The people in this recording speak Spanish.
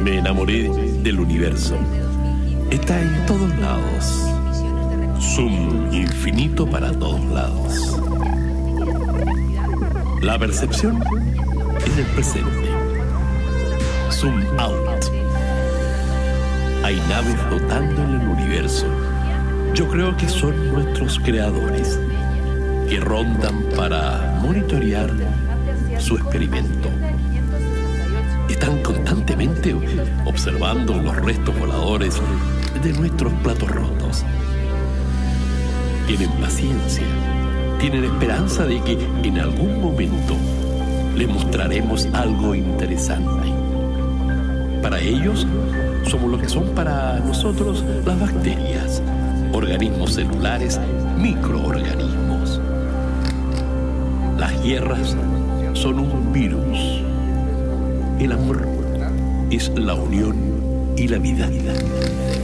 Me enamoré del universo. Está en todos lados. Zoom infinito para todos lados. La percepción es el presente. Zoom out. Hay naves flotando en el universo. Yo creo que son nuestros creadores, que rondan para monitorear su experimento. Están constantemente observando los restos voladores de nuestros platos rotos. Tienen paciencia, tienen esperanza de que en algún momento les mostraremos algo interesante. Para ellos, somos lo que son para nosotros las bacterias, organismos celulares, microorganismos. Las guerras son un virus. El amor es la unión y la vida.